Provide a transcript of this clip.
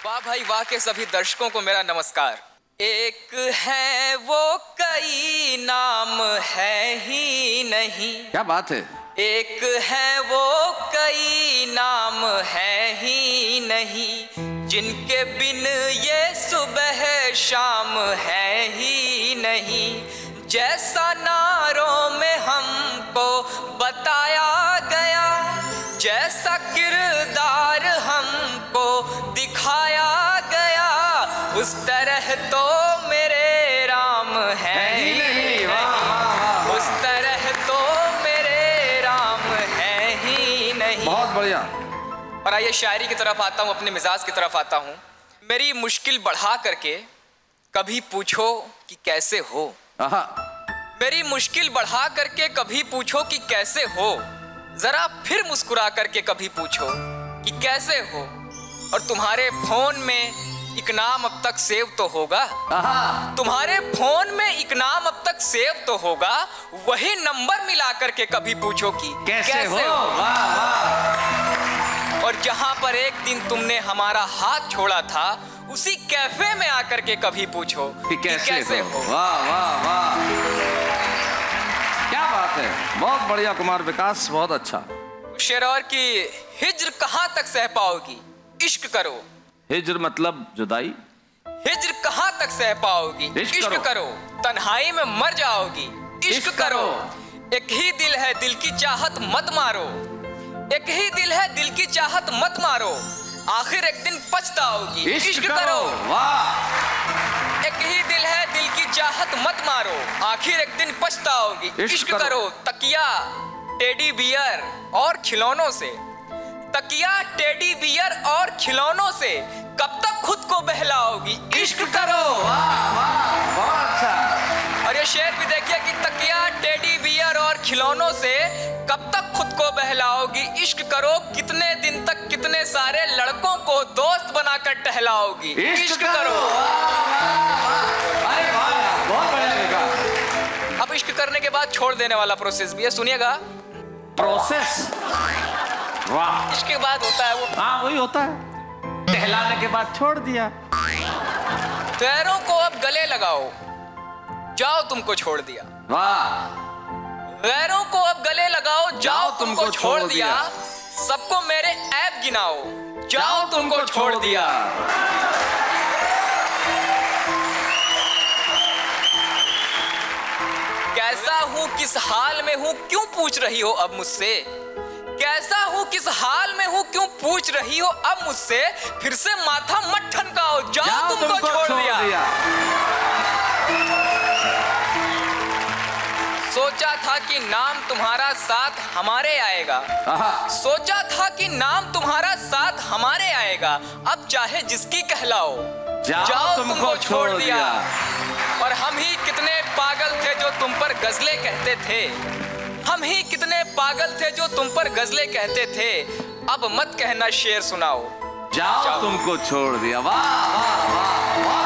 वाह भाई वाह के सभी दर्शकों को मेरा नमस्कार। एक है वो कई नाम है ही नहीं। क्या बात है। एक है वो कई नाम है ही नहीं, जिनके बिन ये सुबह शाम है ही नहीं। जैसा नारों में हमको बताया गया, जैसा किरदार हमको दिखाया गया, उस तरह तो मेरे राम है ही नहीं। उस तरह तो मेरे राम है ही नहीं। बहुत बढ़िया। और आइए शायरी की तरफ आता हूँ, अपने मिजाज की तरफ आता हूँ। मेरी मुश्किल बढ़ा करके कभी पूछो कि कैसे हो। मेरी मुश्किल बढ़ा करके कभी पूछो कि कैसे हो, जरा फिर मुस्कुरा करके कभी पूछो कि कैसे हो। और तुम्हारे फोन में एक नाम अब तक सेव तो होगा, तुम्हारे फोन में एक नाम अब तक सेव तो होगा, वही नंबर मिला करके कभी पूछो कि कैसे हो। और जहां पर एक दिन तुमने हमारा हाथ छोड़ा था, उसी कैफे में आकर के कभी पूछो कि कैसे हो। वाह वाह वाह, क्या बात है। बहुत बढ़िया कुमार विकास, बहुत अच्छा। शेर और की हिज्र कहां तक सह पाओगी, इश्क करो। हिज्र मतलब जुदाई। हिज्र कहां तक सह पाओगी, इश्क करो। तन्हाई में मर जाओगी, इश्क करो। एक ही दिल है, दिल की चाहत मत मारो। एक ही दिल है, दिल की चाहत मत मारो, आखिर एक दिन पछताओगी, इश्क करो। वाह। एक ही दिल है, दिल की चाहत मत मारो, आखिर एक दिन पछताओगी, इश्क करो। तकिया टेडी बियर और खिलौनों से, तकिया टेडी बियर और खिलौनों से कब तक खुद को बहलाओगी, इश्क करो। वाह वाह, बहुत अच्छा। और ये शेर भी देखिए कि तकिया टेडी बियर और खिलौनों से कब तक खुद को बहलाओगी, इश्क करो। कितने दिन तक कितने सारे लड़कों को दोस्त बनाकर टहलाओगी, इश्क करो। अरे वाह, बहुत बढ़िया। अब इश्क करने के बाद छोड़ देने वाला प्रोसेस भी है, सुनिएगा। प्रोसेस, वाह। इश्क के बाद होता है वो, हाँ वही होता है, टहलाने के बाद छोड़ दिया। पैरों को अब गले लगाओ, जाओ तुमको छोड़ दिया। वाह। गैरों को अब गले लगाओ, जाओ तुमको छोड़ दिया। सबको मेरे ऐब गिनाओ, जाओ तुमको छोड़ दिया। कैसा हूँ, किस हाल में हूँ, क्यों पूछ रही हो अब मुझसे। कैसा हूँ, किस हाल में हूँ, क्यों पूछ रही हो अब मुझसे। फिर से माथा मत ठनकाओ, जाओ तुमको छोड़ दिया। सोचा था कि नाम तुम्हारा साथ हमारे आएगा, सोचा था कि नाम तुम्हारा साथ हमारे आएगा। अब चाहे जिसकी कहलाओ, जाओ तुमको छोड़ दिया। और हम ही कितने पागल थे जो तुम पर गजलें कहते थे, हम ही कितने पागल थे जो तुम पर गजलें कहते थे। अब मत कहना शेर सुनाओ, जाओ तुमको छोड़ दिया। वाह वाह वाह।